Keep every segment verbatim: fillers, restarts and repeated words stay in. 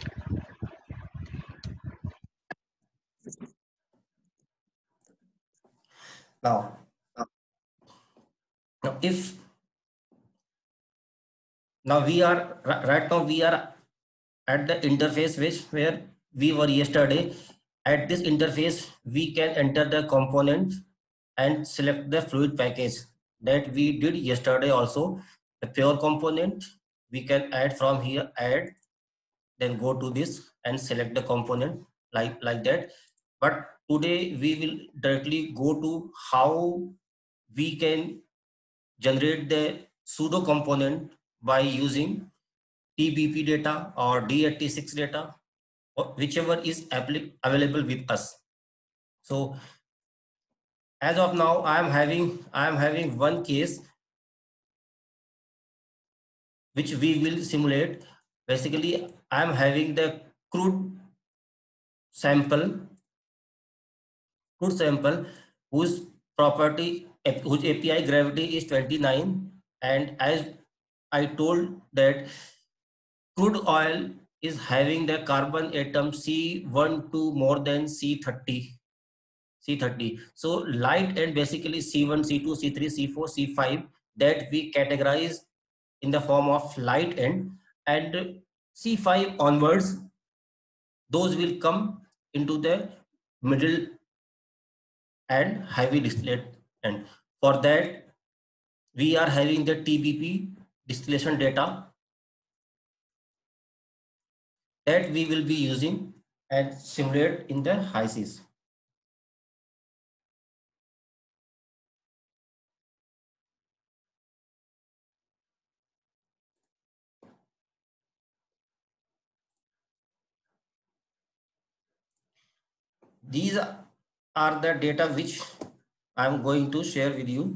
Now, now if now we are right now we are at the interface which where we were yesterday. At this interface, we can enter the component and select the fluid package that we did yesterday also. The pure component we can add from here, add, then go to this and select the component like like that. But today we will directly go to how we can generate the pseudo component by using T B P data or D eighty-six data, or whichever is available with us. So as of now, I am having I am having one case which we will simulate. Basically, I am having the crude sample, crude sample whose property, whose A P I gravity is twenty-nine, and as I told that crude oil is having the carbon atom C twelve more than C thirty. C thirty. So light and basically C one, C two, C three, C four, C five that we categorize in the form of light end, and C five onwards, those will come into the middle and heavy distillate end. For that, we are having the T B P distillation data that we will be using and simulate in the HYSYS. These are the data which I am going to share with you.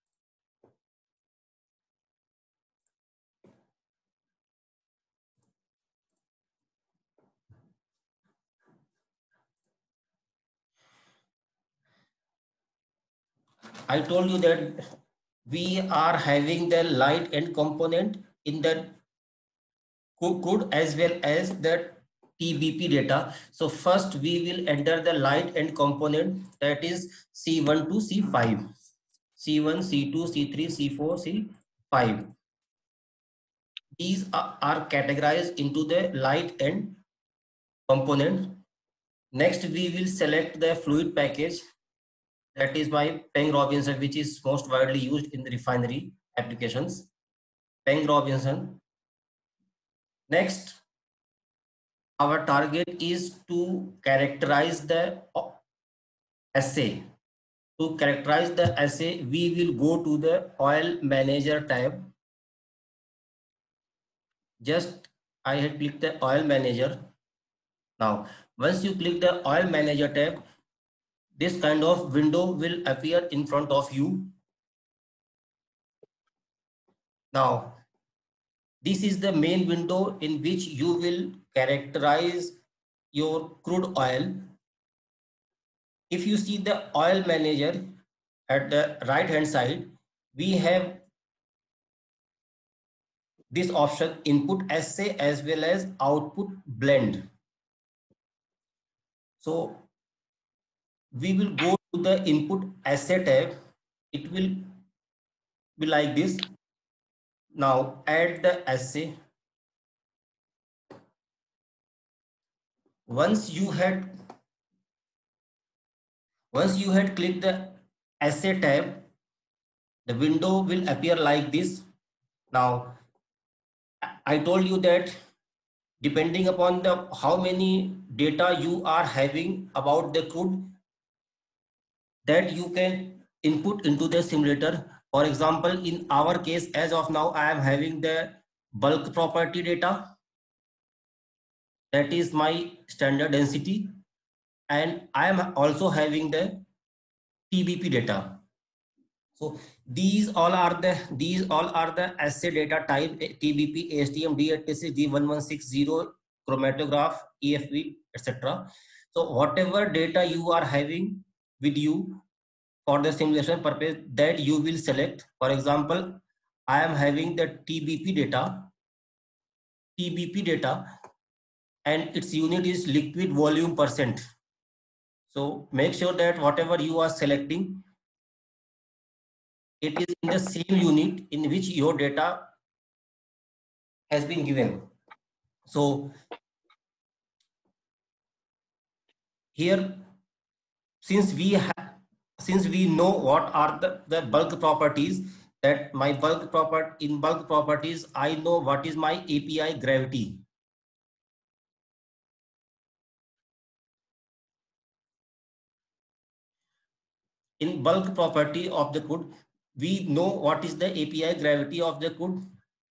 I told you that we are having the light end component in the crude as well as the T B P data. So first we will enter the light end component, that is C one to C five. C one, C two, C three, C four, C five. These are, are categorized into the light end component. Next we will select the fluid package, that is by Peng Robinson, which is most widely used in the refinery applications. Peng Robinson. Next, our target is to characterize the assay. To characterize the assay, we will go to the oil manager tab. Just I had clicked the oil manager. Now, once you click the oil manager tab, this kind of window will appear in front of you. Now, this is the main window in which you will characterize your crude oil. If you see the oil manager at the right hand side, we have this option input assay as well as output blend. So we will go to the input assay tab. It will be like this. Now add the assay. Once you had once you had clicked the assay tab, the window will appear like this. Now I told you that depending upon the how many data you are having about the crude, that you can input into the simulator. For example, in our case, as of now, I am having the bulk property data. That is my standard density. And I am also having the T B P data. So these all are the these all are the assay data type: T B P, A S T M, D eighty-six, D eleven sixty, chromatograph, E F V, et cetera. So whatever data you are having with you for the simulation purpose, that you will select. For example, I am having the T B P data. T B P data. and its unit is liquid volume percent. So make sure that whatever you are selecting, it is in the same unit in which your data has been given. So here, since we have, since we know what are the, the bulk properties, that my bulk property, in bulk properties, I know what is my A P I gravity. In bulk property of the code, we know what is the A P I gravity of the code,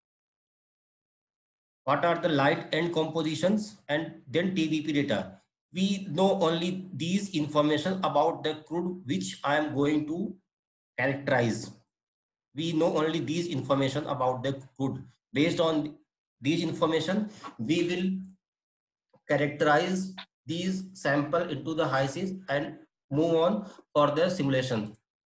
what are the light end compositions, and then T V P data. We know only these information about the crude which I am going to characterize. We know only these information about the crude. Based on these information, we will characterize these sample into the HYSYS and move on for the simulation.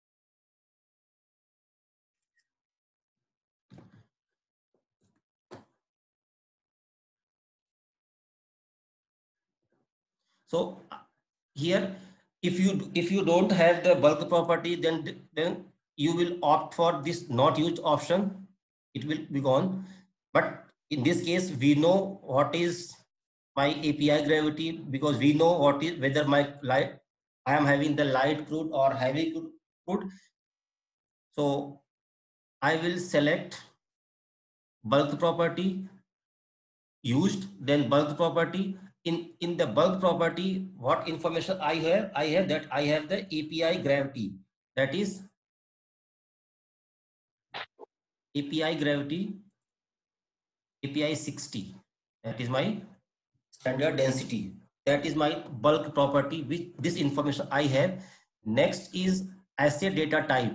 So here, if you if you don't have the bulk property, then then you will opt for this not used option. It will be gone. But in this case, we know what is my A P I gravity, because we know what is whether my light I am having the light crude or heavy crude. So I will select bulk property used, then bulk property. In, in the bulk property, what information I have? I have that I have the A P I gravity. That is A P I gravity, A P I sixty. That is my standard density. That is my bulk property, which this information I have. Next is assay data type.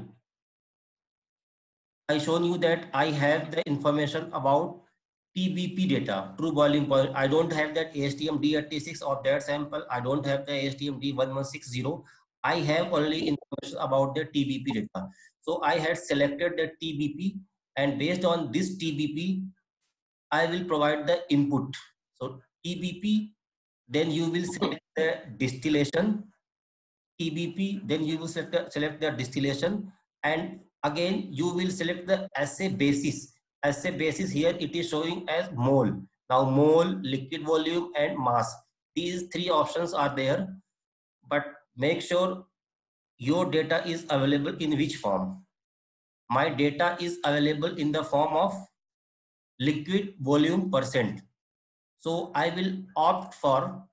I shown you that I have the information about T B P data, true boiling point. I don't have that A S T M D eighty-six of that sample. I don't have the A S T M D eleven sixty. I have only information about the T B P data. So I had selected the T B P, and based on this T B P, I will provide the input. So T B P, then you will select the distillation. T B P, then you will select the, select the distillation, and again you will select the assay basis. Assay basis here it is showing as mole. Now mole, liquid volume, and mass. These three options are there, but make sure your data is available in which form. My data is available in the form of liquid volume percent. So I will opt for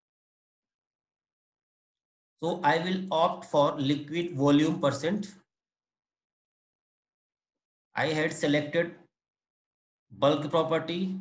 So I will opt for liquid volume percent. I had selected bulk property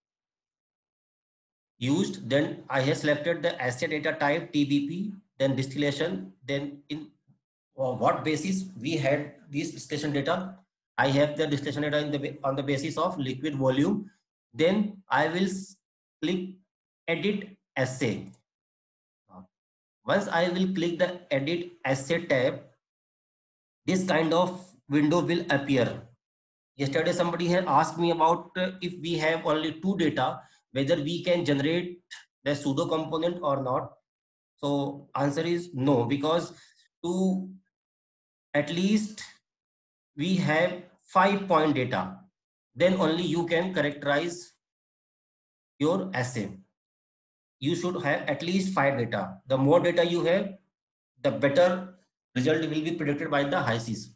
used, then I have selected the assay data type T B P, then distillation, then in uh, what basis we had this distillation data. I have the distillation data in the, on the basis of liquid volume. Then I will click edit assay. Once I will click the edit assay tab, this kind of window will appear. Yesterday, somebody had asked me about uh, if we have only two data, whether we can generate the pseudo component or not. So answer is no, because to at least we have five point data, then only you can characterize your assay. You should have at least five data. The more data you have, the better result will be predicted by the HYSYS.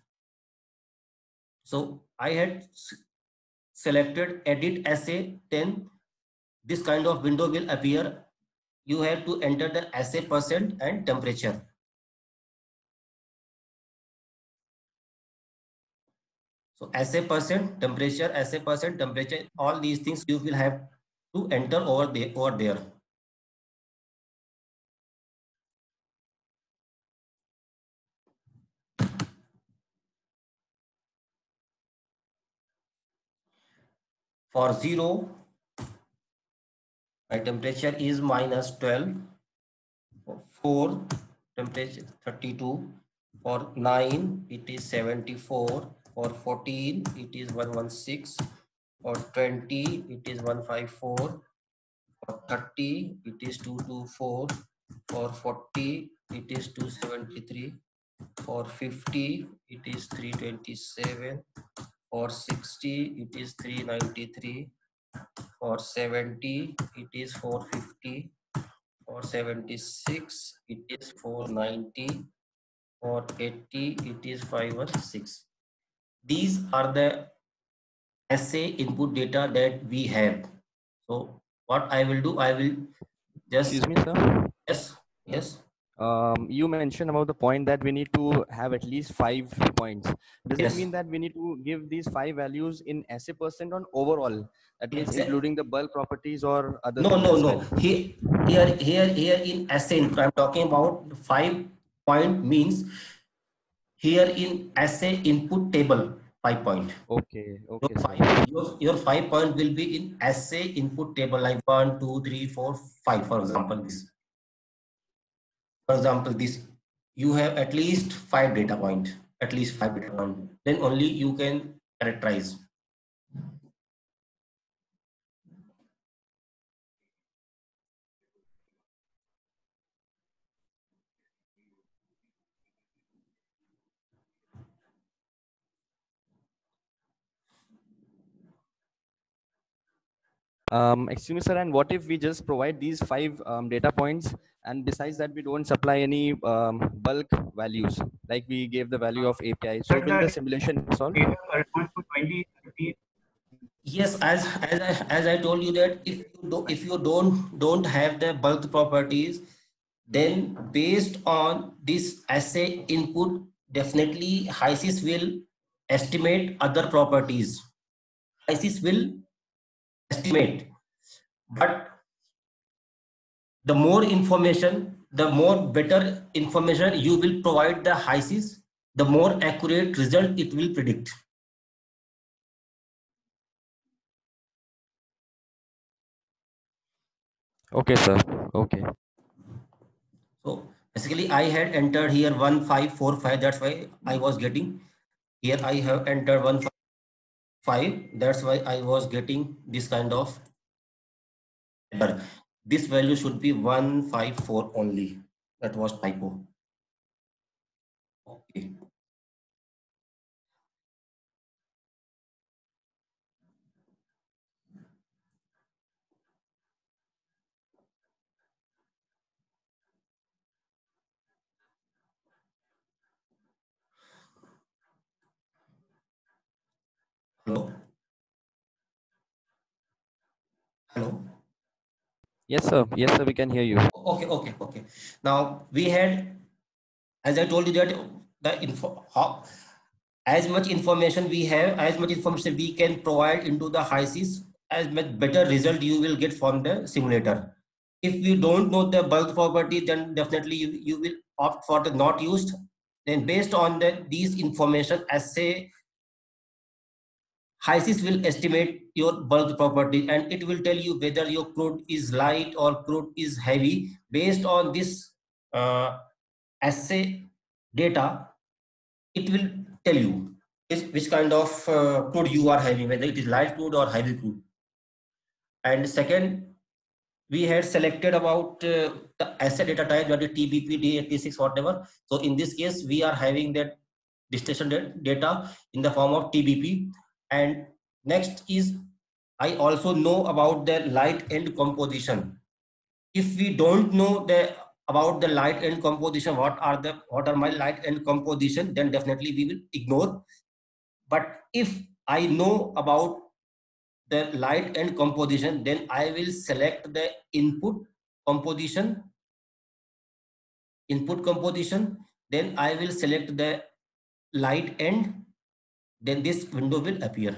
So I had selected edit assay, then this kind of window will appear. You have to enter the assay percent and temperature. So assay percent, temperature, assay percent, temperature, all these things you will have to enter over there. Over there. For zero, my temperature is minus twelve. For four, temperature thirty-two. For nine, it is seventy-four. For fourteen, it is one hundred sixteen. For twenty, it is one hundred fifty-four. For thirty, it is two twenty-four. For forty, it is two seventy-three. For fifty, it is three twenty-seven. For sixty, it is three ninety-three. For seventy, it is four fifty. For seventy-six, it is four ninety. For eighty, it is five sixteen. These are the assay input data that we have. So what I will do, I will just... Excuse me, sir. Yes, yes. Um, you mentioned about the point that we need to have at least five points. Does Yes. that mean that we need to give these five values in assay percent on overall? That means Exactly. including the bulk properties or other No, things no, as no. well? Here, here, here, here in assay input, I'm talking about five point means here in assay input table, five point. Okay, okay, Your sir. five, your, your five point will be in assay input table like one, two, three, four, five, for example, this. For example, this, you have at least five data point, at least five data point. Then only you can characterize. Um, excuse me, sir. And what if we just provide these five um, data points, and besides that, we don't supply any um, bulk values, like we gave the value of A P I? So will the simulation solve? Yes, as as I, as I told you that if you do, if you don't don't have the bulk properties, then based on this assay input, definitely HYSYS will estimate other properties. HYSYS will estimate, but the more information, the more better information you will provide the HYSYS, the more accurate result it will predict. Okay, sir. Okay. So basically I had entered here one five four five, that's why I was getting here. I have entered one five, that's why I was getting this kind of error. This value should be one five four only. That was typo. Okay. Hello. Hello. Yes, sir. Yes, sir. We can hear you. Okay, okay, okay. Now we had, as I told you that the info, how, as much information we have, as much information we can provide into the HYSYS, as much better result you will get from the simulator. If you don't know the bulk property, then definitely you, you will opt for the not used. Then based on the these information, as say HYSYS will estimate your bulk property and it will tell you whether your crude is light or crude is heavy. Based on this uh, assay data, it will tell you which, which kind of uh, crude you are having, whether it is light crude or heavy crude. And second, we had selected about uh, the assay data type, that is T B P, D eighty-six, whatever. So in this case, we are having that distillation data in the form of T B P. And next is, I also know about the light end composition. If we don't know the about the light end composition, what are the what are my light end composition, then definitely we will ignore. But if I know about the light end composition, then I will select the input composition, input composition, then I will select the light end, then this window will appear.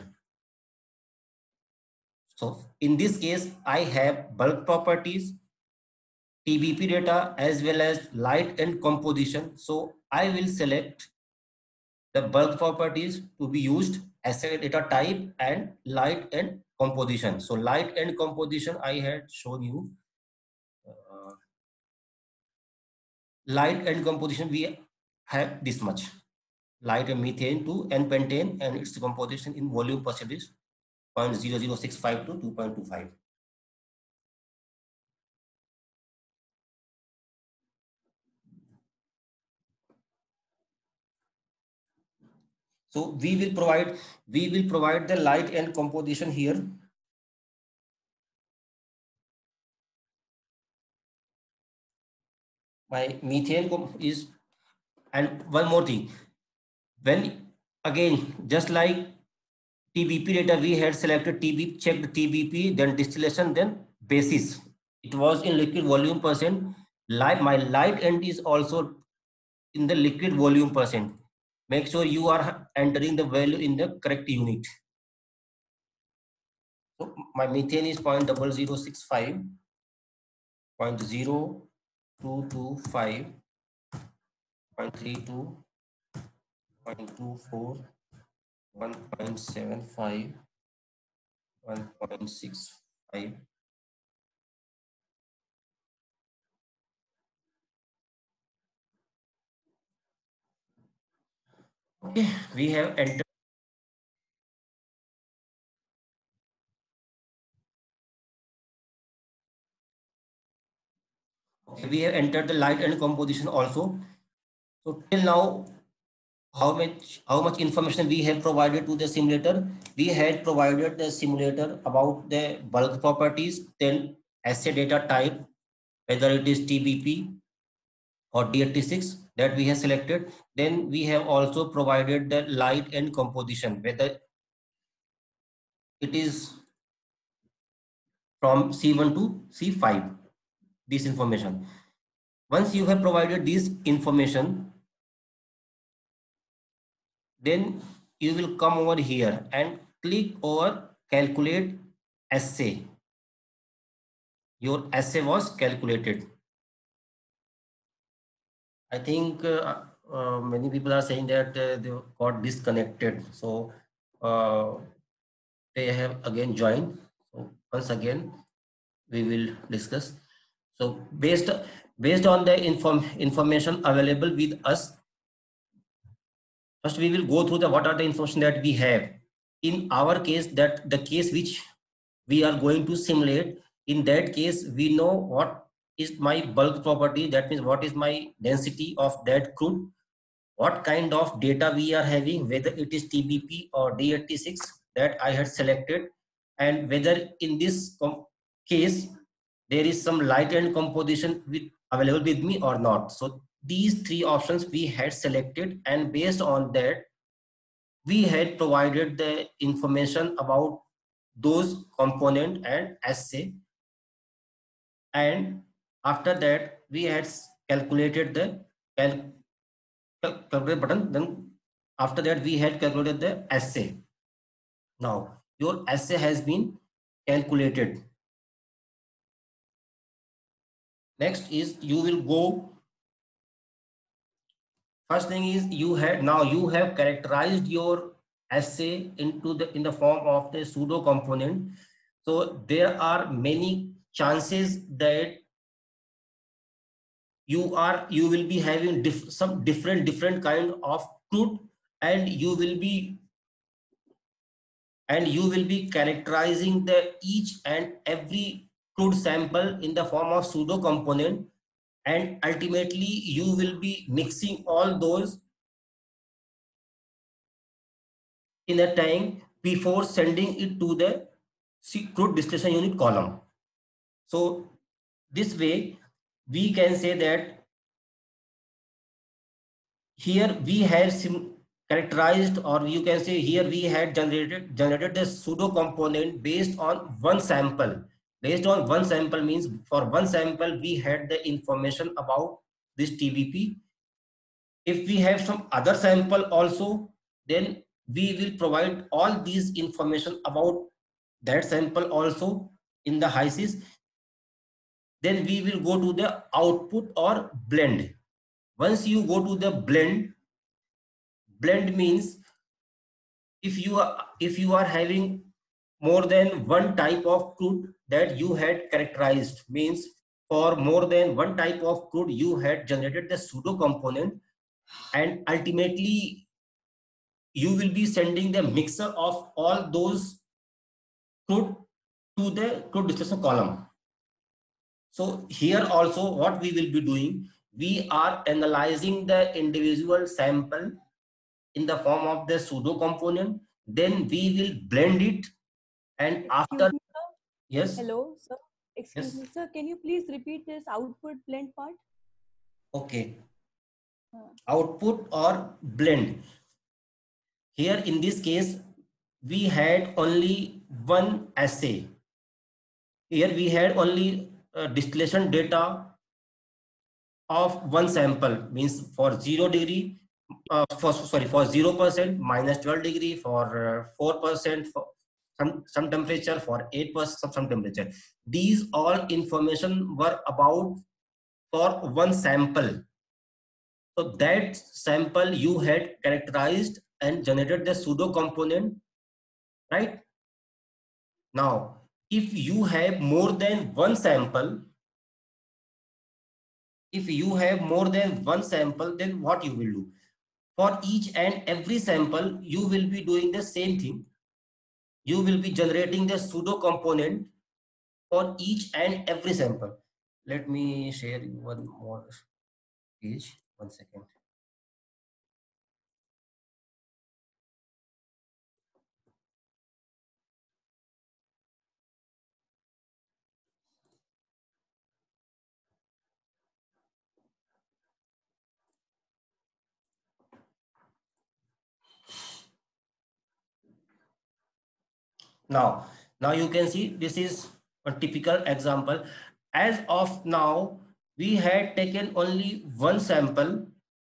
So in this case, I have bulk properties, T B P data, as well as light end composition. So I will select the bulk properties to be used as a data type and light and composition. So light and composition I had shown you. Uh, light and composition we have this much. Light and methane to N pentane and its composition in volume percentage zero point zero zero six five to two point two five. So we will provide, we will provide the light and composition here. My methane is, and one more thing, when again, just like T B P data, we had selected T B P, checked T B P, then distillation, then basis. It was in liquid volume percent. Light, my light end is also in the liquid volume percent. Make sure you are entering the value in the correct unit. So my methane is zero point zero zero six five, zero point zero two two five, zero point three two, zero point two four, one point seven five, one point six five. Okay, we have entered. Okay, we have entered the light and composition also. So till now, how much how much information we have provided to the simulator? We had provided the simulator about the bulk properties, then assay data type, whether it is T B P or D eighty-six that we have selected. Then we have also provided the light and composition, whether it is from C one to C five, this information. Once you have provided this information, then you will come over here and click over calculate assay. Your assay was calculated. I think uh, uh, many people are saying that uh, they got disconnected. So uh, they have again joined. So once again, we will discuss. So based based on the inform information available with us, first we will go through the what are the information that we have. In our case, that the case which we are going to simulate, in that case we know what is my bulk property, that means what is my density of that crude, what kind of data we are having, whether it is T B P or D eighty-six that I had selected, and whether in this case there is some light and composition with available with me or not. So these three options we had selected, and based on that we had provided the information about those component and assay, and after that we had calculated the cal calculate button, then after that we had calculated the assay. Now your assay has been calculated. Next is you will go, first thing is you had, now you have characterized your assay into the in the form of the pseudo component. So there are many chances that you are you will be having diff, some different different kind of crude, and you will be and you will be characterizing the each and every crude sample in the form of pseudo component, and ultimately you will be mixing all those in a tank before sending it to the crude distillation unit column. So this way we can say that here we have sim characterized, or you can say here we had generated generated the pseudo component based on one sample. Based on one sample means for one sample we had the information about this T B P. If we have some other sample also, then we will provide all these information about that sample also in the HYSYS. Then we will go to the output or blend. Once you go to the blend, blend means if you are if you are having more than one type of crude that you had characterized, means for more than one type of crude you had generated the pseudo component, and ultimately you will be sending the mixer of all those crude to the crude distillation column. So here also what we will be doing, we are analyzing the individual sample in the form of the pseudo component. Then we will blend it, and Excuse after me, sir. yes, Hello, sir. Excuse yes, me, sir. Can you please repeat this output blend part? okay, Uh, output or blend. Here in this case, we had only one assay. Here we had only uh, distillation data of one sample, means for zero degree, uh, for sorry for zero percent, minus twelve degree, for uh, four percent, for some some temperature, for eight percent some, some temperature. These all information were about for one sample. So that sample you had characterized and generated the pseudo component, right? Now, if you have more than one sample, if you have more than one sample, then what you will do? For each and every sample, you will be doing the same thing. You will be generating the pseudo component for each and every sample. Let me share you one more page. One second. Now, now you can see this is a typical example. As of now, we had taken only one sample.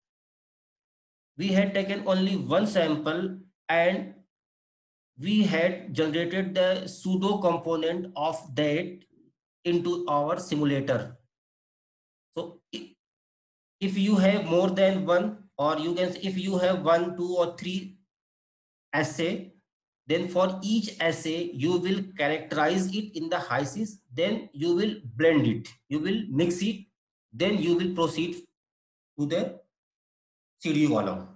We had taken only one sample and we had generated the pseudo component of that into our simulator. So if you have more than one, or you can say if you have one, two, or three assay, then for each assay you will characterize it in the HYSYS, then you will blend it, you will mix it, then you will proceed to the C D U column.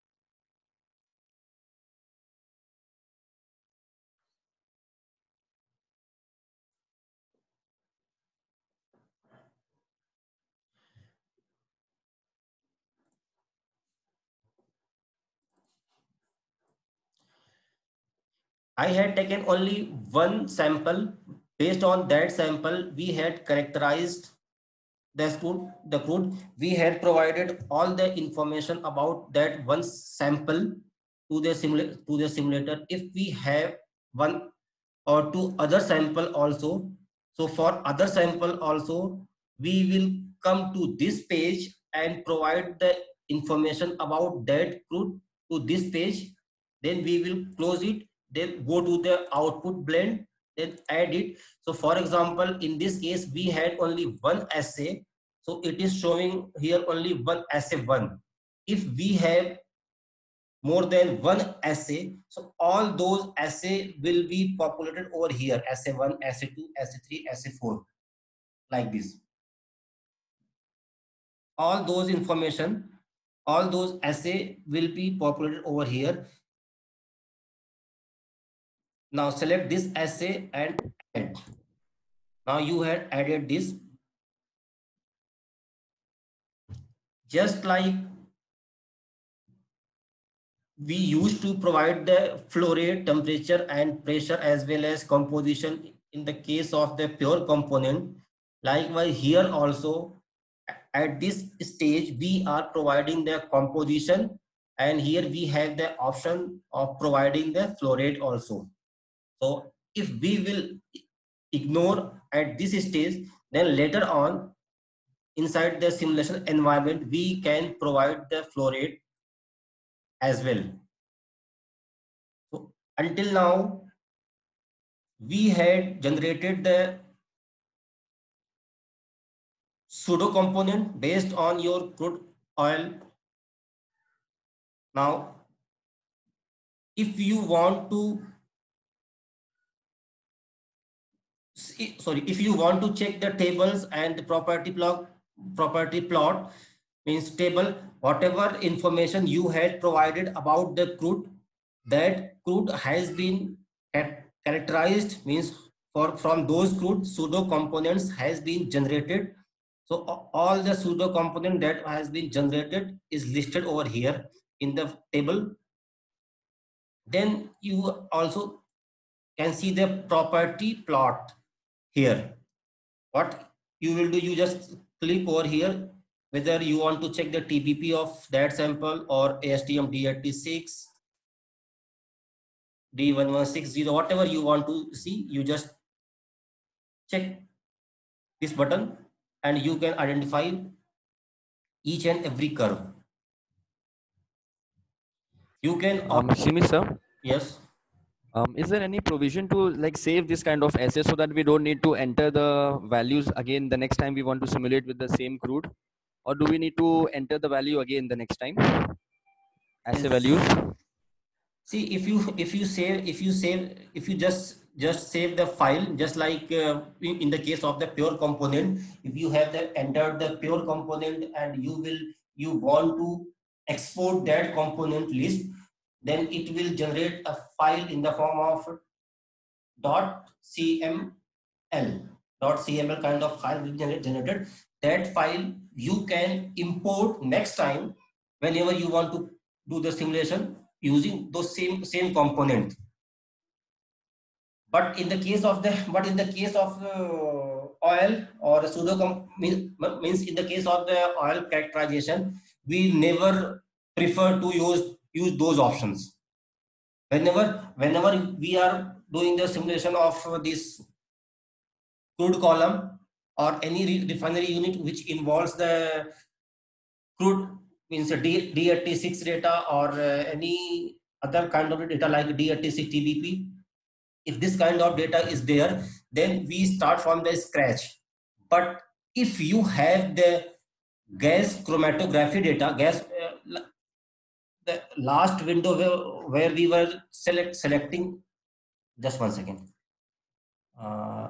I had taken only one sample. Based on that sample, we had characterized the crude, the crude. We had provided all the information about that one sample to the simulator. To the simulator, if we have one or two other sample also, so for other sample also, we will come to this page and provide the information about that crude to this page. Then we will close it. Then go to the output blend. Then add it. So for example, in this case, we had only one assay. So it is showing here only one assay one. If we have more than one assay, so all those assay will be populated over here: assay one, assay two, assay three, assay four, like this. All those information, all those assay will be populated over here. Now select this assay and add. Now you had added this. Just like we used to provide the flow rate, temperature and pressure as well as composition in the case of the pure component. Likewise here also, at this stage we are providing the composition, and here we have the option of providing the flow rate also. So if we will ignore at this stage, then later on inside the simulation environment we can provide the flow rate as well. So until now we had generated the pseudo component based on your crude oil. Now if you want to sorry if you want to check the tables and the property plot property plot means table, whatever information you had provided about the crude, that crude has been characterized, means for from those crude pseudo components has been generated. So all the pseudo component that has been generated is listed over here. in the table. Then you also can see the property plot here. What you will do, you just click over here, whether you want to check the T B P of that sample or A S T M D eighty-six, D one one six zero, whatever you want to see, you just check this button and you can identify each and every curve. You can, Um, Shimi sir, yes. um, is there any provision to like save this kind of assay so that we don't need to enter the values again the next time we want to simulate with the same crude? Or do we need to enter the value again the next time? Assay values? See, if you if you save if you save if you just just save the file, just like uh, in, in the case of the pure component, if you have the entered the pure component and you will you want to export that component list, then it will generate a file in the form of dot cml. Dot cml kind of file will generate generated. That file you can import next time whenever you want to do the simulation using those same same component. But in the case of the but in the case of uh, oil or pseudo means, means in the case of the oil characterization, we never prefer to use use those options. Whenever whenever we are doing the simulation of this crude column or any refinery unit which involves the crude, means a D, D eighty-six data or uh, any other kind of data like D eighty-six T B P, if this kind of data is there, then we start from the scratch. But if you have the gas chromatography data, gas uh, the last window where, where we were select selecting, just one second, uh,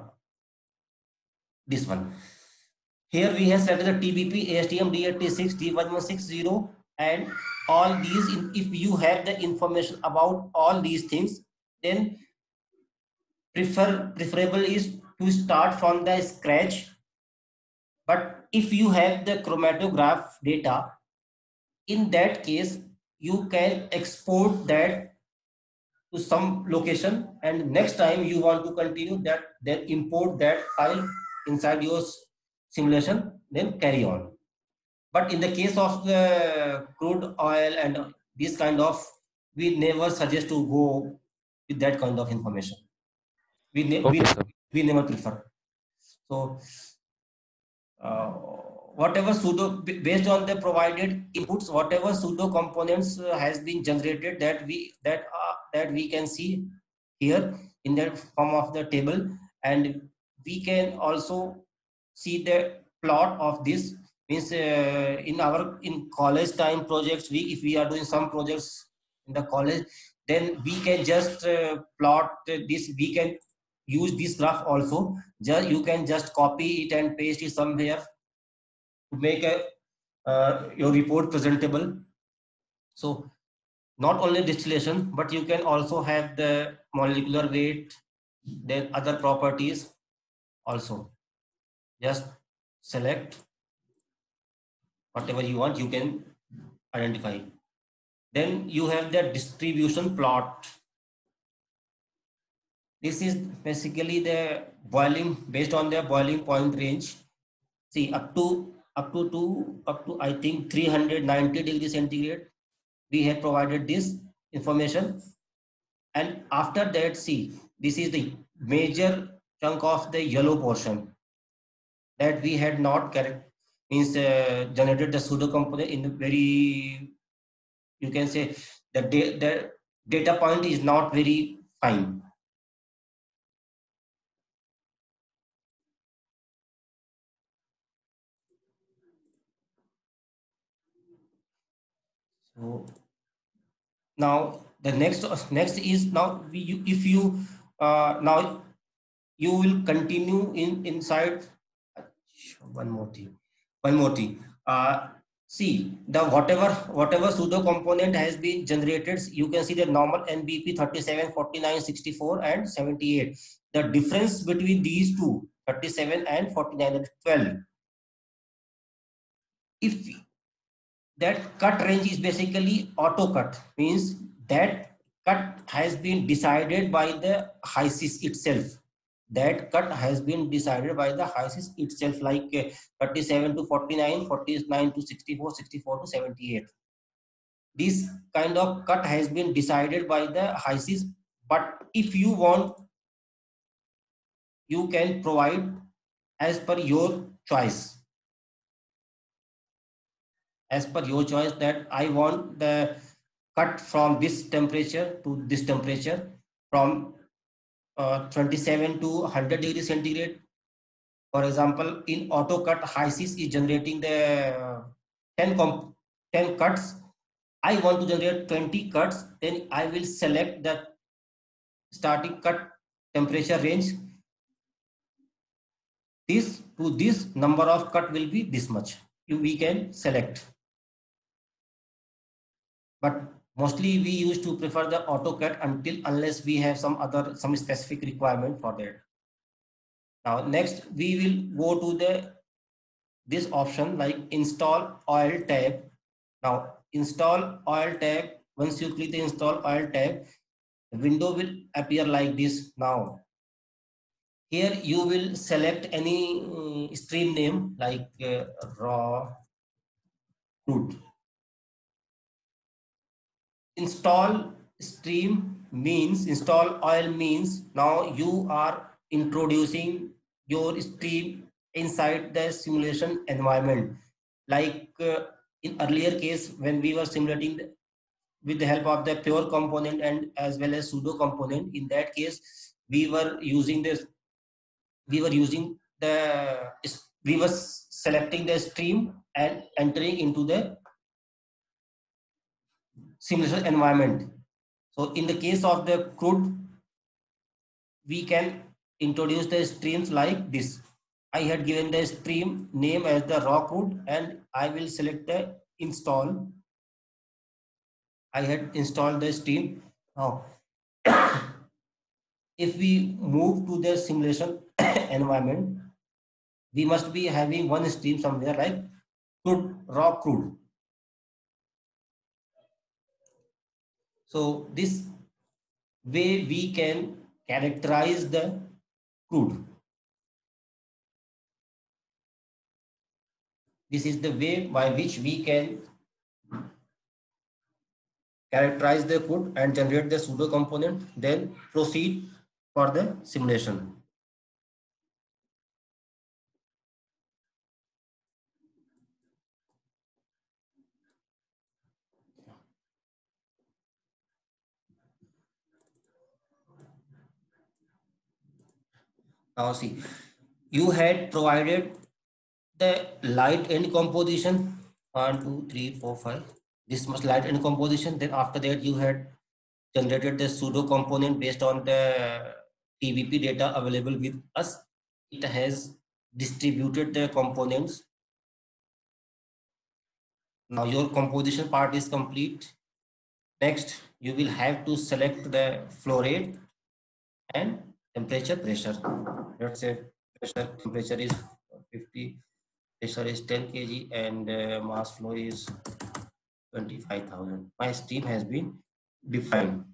this one. Here we have selected the T B P, A S T M D eighty-six, D one one six zero, and all these. If you have the information about all these things, then prefer preferable is to start from the scratch. But if you have the chromatograph data, in that case, you can export that to some location, and next time you want to continue that, then import that file inside your simulation, then carry on. But in the case of the crude oil and this kind of, we never suggest to go with that kind of information. We, ne Okay, we, sir. we never prefer. So uh, whatever pseudo, based on the provided inputs, whatever pseudo components uh, has been generated, that we that uh, that we can see here in the form of the table, and we can also see the plot of this. Means uh, in our in college time projects, we if we are doing some projects in the college, then we can just uh, plot this. We can use this graph also. Just you can just copy it and paste it somewhere to make a uh, your report presentable. So not only distillation, but you can also have the molecular weight, then other properties also. Just select whatever you want, you can identify. Then you have the distribution plot. This is basically the boiling, based on the boiling point range. See, up to up to two up to I think three hundred ninety degrees centigrade, we have provided this information. And after that, see, this is the major chunk of the yellow portion that we had not correct, means uh, generated the pseudo component in very, you can say the, da the data point is not very fine. So now the next next is now we, you, if you uh, now you will continue in inside one more thing one more thing uh, see the whatever whatever pseudo component has been generated, you can see the normal N B P thirty-seven, forty-nine, sixty-four and seventy-eight. The difference between these two, thirty-seven and forty-nine, and twelve. If that cut range is basically auto cut, means that cut has been decided by the HYSYS itself. That cut has been decided by the HYSYS itself, like uh, thirty-seven to forty-nine, forty-nine to sixty-four, sixty-four to seventy-eight. This kind of cut has been decided by the HYSYS, but if you want, you can provide as per your choice. As per your choice, that I want the cut from this temperature to this temperature, from uh, twenty-seven to one hundred degrees centigrade. For example, in auto cut, HYSYS is generating the uh, ten, comp ten cuts. I want to generate twenty cuts, then I will select the starting cut temperature range. This to this number of cut will be this much. You, we can select. But mostly we used to prefer the auto cut until unless we have some other some specific requirement for that. Now next we will go to the this option like install oil tab. Now install oil tab, once you click the install oil tab, the window will appear like this. Now here you will select any uh, stream name like uh, raw crude. Install stream means, install oil means now you are introducing your stream inside the simulation environment. Like uh, in earlier case when we were simulating the, with the help of the pure component and as well as pseudo component, in that case we were using this, we were using the, we were selecting the stream and entering into the simulation environment. So in the case of the crude, we can introduce the streams like this. I had given the stream name as the raw crude and I will select the install. I had installed the stream. Now, if we move to the simulation environment, we must be having one stream somewhere like crude, raw crude. So this way we can characterize the crude. This is the way by which we can characterize the code and generate the pseudo component, then proceed for the simulation. Now see, you had provided the light end composition, one, two, three, four, five. This much light end composition. Then after that, you had generated the pseudo component based on the T V P data available with us. It has distributed the components. Now your composition part is complete. Next, you will have to select the flow rate and temperature, pressure. Let's say pressure, temperature is fifty, pressure is ten kilograms and uh, mass flow is twenty-five thousand. My stream has been defined.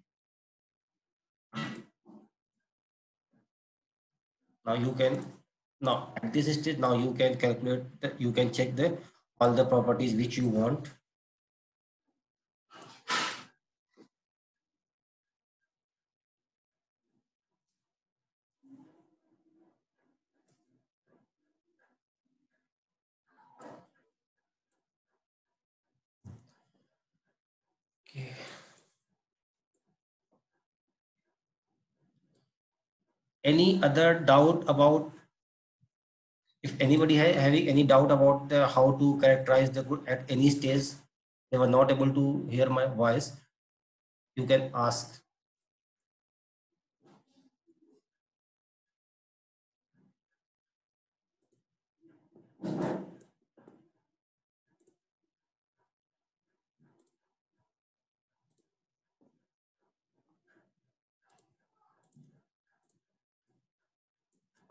Now you can, now at this stage, now you can calculate, the, you can check the all the properties which you want. Okay. Any other doubt about, if anybody ha having any doubt about the how to characterize the good at any stage, they were not able to hear my voice, you can ask.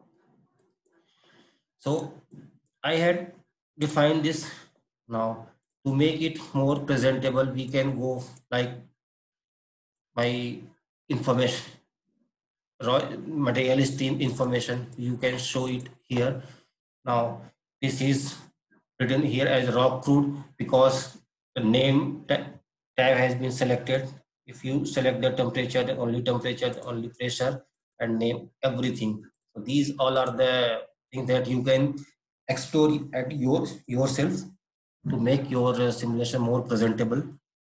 So I had defined this. Now to make it more presentable, we can go like by information, raw materialist in- information. You can show it here. Now, this is written here as raw crude because the name ta- tab has been selected. If you select the temperature, the only temperature, the only pressure, and name everything. So these all are the things that you can explore at your yourself to make your uh, simulation more presentable.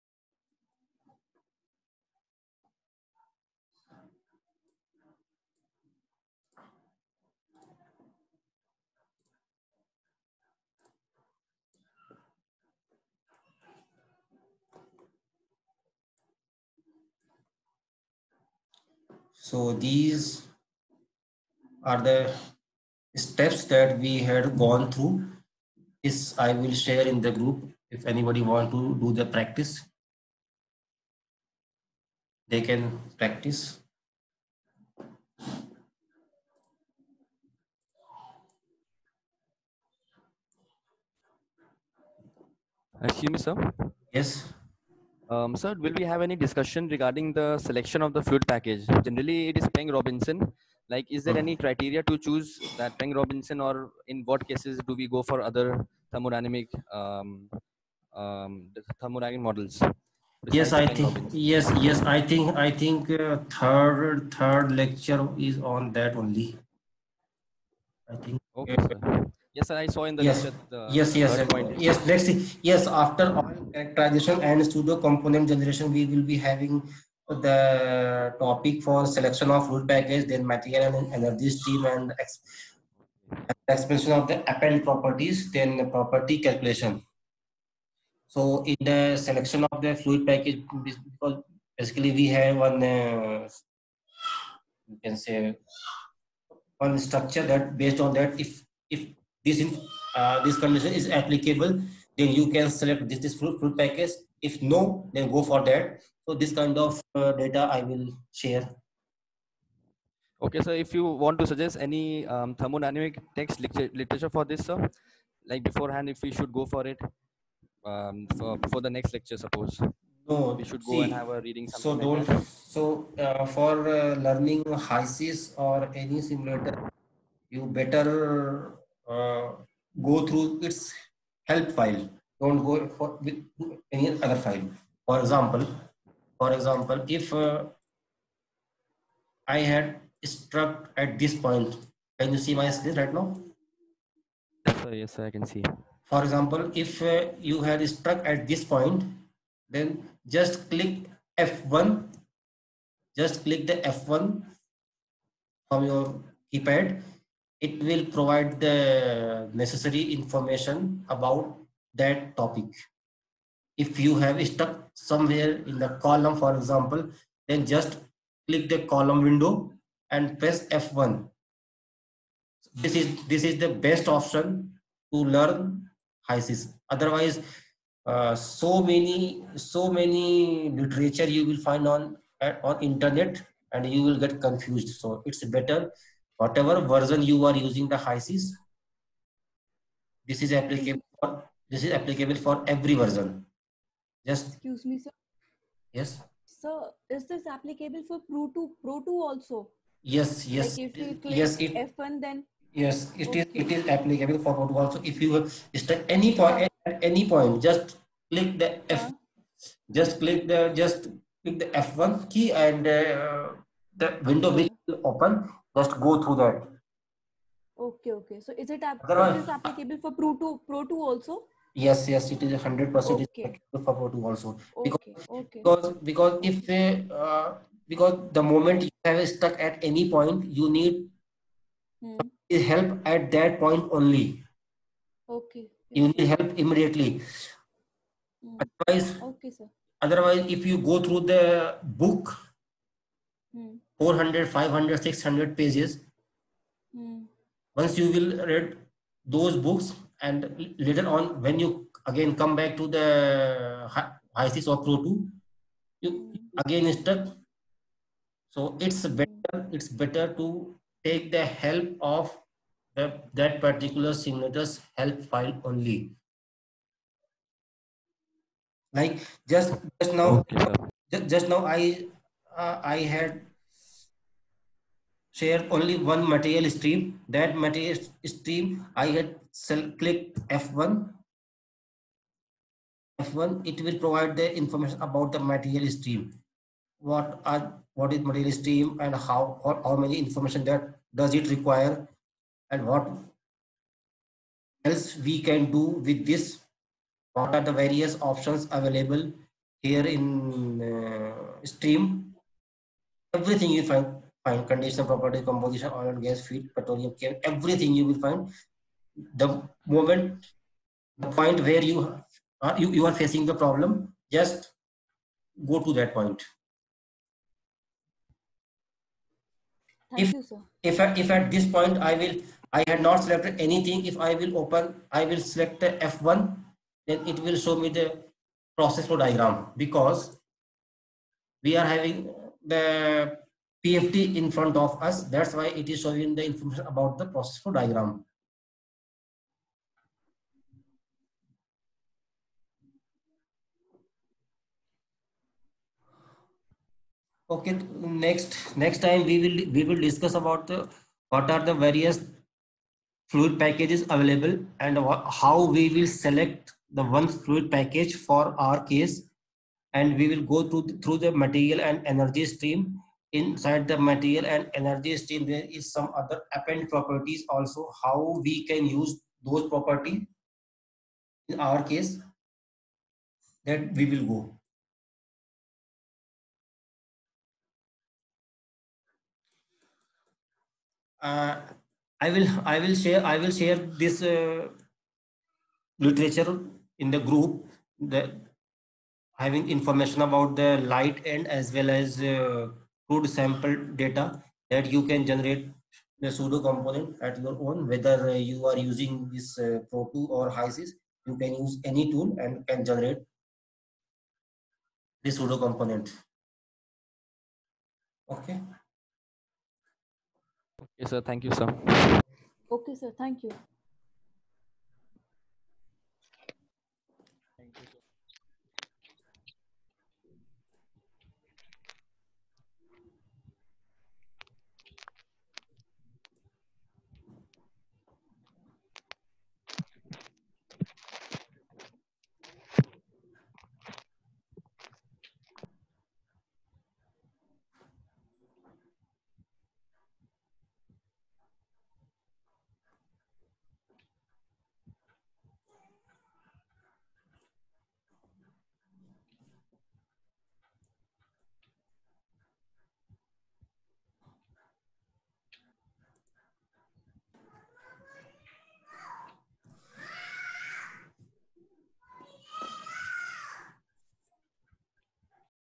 So these are the steps that we had gone through. This I will share in the group. If anybody want to do the practice, they can practice. Excuse me, sir. Yes. Um, sir, will we have any discussion regarding the selection of the fluid package? Generally, it is Peng Robinson. Like, is there Hmm. any criteria to choose that Peng Robinson, or in what cases do we go for other thermodynamic um, um, the thermodynamic models Yes, besides I Peng think Robinson? yes, yes, I think I think uh, third third lecture is on that only. I think Okay, uh, sir. Yes, sir. I saw in the yes, lecture the yes, yes, third uh, point. yes. Let's see. Yes, after oil characterization and pseudo component generation, we will be having the topic for selection of fluid package, then material and energy stream, and ex expansion of the append properties, then the property calculation. So in the selection of the fluid package, because basically we have one, uh, you can say one structure that based on that, if if this in, uh, this condition is applicable, then you can select this this fluid, fluid package. If no, then go for that. So this kind of uh, data I will share. Okay, so if you want to suggest any um, thermodynamic text lit- literature for this, sir, like beforehand, if we should go for it um, for before the next lecture, suppose we No, should go and see, have a reading, so something like don't, that. so uh, for uh, learning HYSYS or any simulator, you better uh, go through its help file. Don't go for with any other file. For example, for example, if uh, I had struck at this point, can you see my screen right now? Yes, sir. Yes, sir, I can see. For example, if uh, you had struck at this point, then just click F one. Just click the F one from your keypad. It will provide the necessary information about that topic. If you have stuck somewhere in the column, for example, then just click the column window and press F one. This is this is the best option to learn HYSYS. Otherwise, uh, so many so many literature you will find on on internet and you will get confused. So it's better whatever version you are using the HYSYS. This is Excuse applicable me, for this is applicable for every version. Just excuse me, sir. yes, Sir, is this applicable for Pro two, Pro two also? yes, Like yes, if you yes. click It F one, then yes, it is okay. it is applicable for Portugal also. If you start any point Huh, at any point, just click the F huh. just click the just click the F one key and uh, the window which Oh, will open, just go through that. okay, okay. So is it app is Otherwise, this applicable for Pro two, Pro two also? yes, yes, it is a hundred percent Okay, applicable for Portugal also, because okay, okay, because because if okay. they uh, because the moment you have stuck at any point, you need Hmm. help at that point only. Okay, okay. You need help immediately. Hmm. Otherwise, Okay, sir. otherwise, if you go through the book, Hmm. four hundred, five hundred, six hundred pages, Hmm. once you will read those books and later on when you again come back to the HYSYS or Pro two, you Hmm. again stuck. So it's Hmm. better, it's better to take the help of the, that particular simulator's help file only. Like just just now, Okay, sir. just, just now I uh, I had shared only one material stream. That material stream I had select clicked F one. F one, it will provide the information about the material stream. What are what is material stream and how what, how many information that does it require, and what else we can do with this. What are the various options available here in uh, stream? Everything you find, find condition, property, composition, oil and gas, feed, petroleum, chem, everything you will find. The moment, the point where you are you, you are facing the problem, just go to that point. Thank If you, sir. if I, if at this point I will I had not selected anything, if I will open, I will select the F one, then it will show me the process flow diagram, because we are having the P F D in front of us. That's why it is showing the information about the process flow diagram. Okay, next next time we will we will discuss about the what are the various fluid packages available, and how we will select the one fluid package for our case, and we will go through through the material and energy stream. Inside the material and energy stream, there is some other append properties also, how we can use those properties in our case, that we will go. uh, i will i will share i will share this uh, literature in the group, that having information about the light end as well as uh, crude sample data, that you can generate the pseudo component at your own, whether uh, you are using this uh, Pro two or HYSYS. You can use any tool and can generate the pseudo component. Okay. Okay, sir. Thank you, sir. Okay, sir. Thank you.